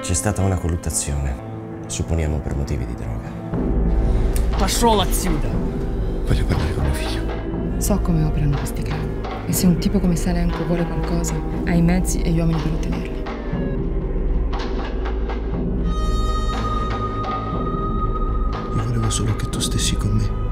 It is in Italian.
C'è stata una colluttazione, supponiamo per motivi di droga. Passo la ziuda. Voglio parlare con mio figlio. So come operano questi clan e se un tipo come Selenko vuole qualcosa, ha i mezzi e gli uomini per ottenerli. Io volevo solo che tu stessi con me.